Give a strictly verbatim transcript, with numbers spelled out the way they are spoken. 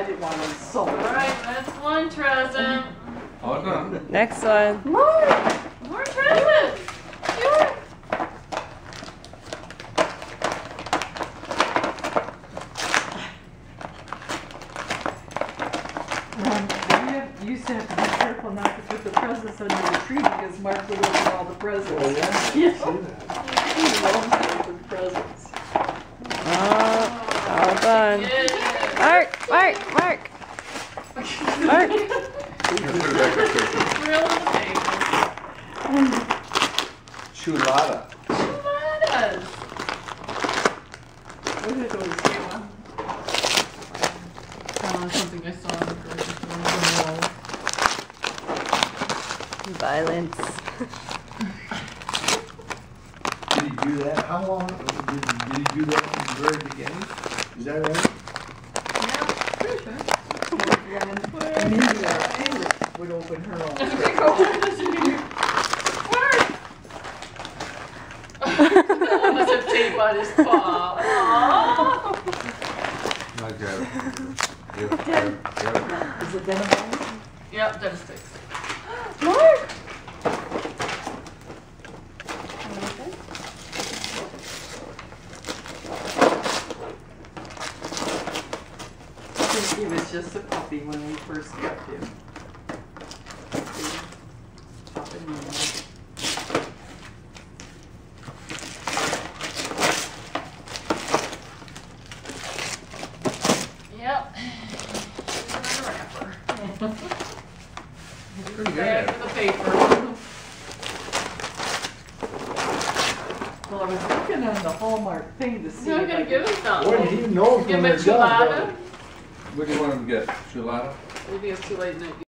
didn't want to insult. All right, that's one present. All done. Next one. More! More presents. Sure. Um, you, have, you used to have to be careful not to put the presents under the tree because Mark would open all the presents. Oh, yeah? Yeah. See that? He loves to open presents. Oh, all done. Yeah. Mark, Mark, Mark. Mark. Put it back up there. Real in the paper. Chulada. Chuladas. What are those, Emma? Uh, something I saw in the grocery store on the wall. Violence. Did he do that? How long, did, did he do that from the very beginning? Is that right? Yeah, pretty sure. When Mindy, our favorite, would open her own. That must have tape on his paw. Aww. Like that. Yep, yep, yep. Is it Denham? Yep, that is six. Mark! I think he was just a puppy when we first kept him. Pop him in. Yep. Here's another wrapper. Pretty Back good. to the paper. Well, I was looking on the Hallmark thing to see You're if I gonna could. give us something. What did he know Give from him a the gun? chulada. What do you want him to get? Chulada? Maybe it's too late night.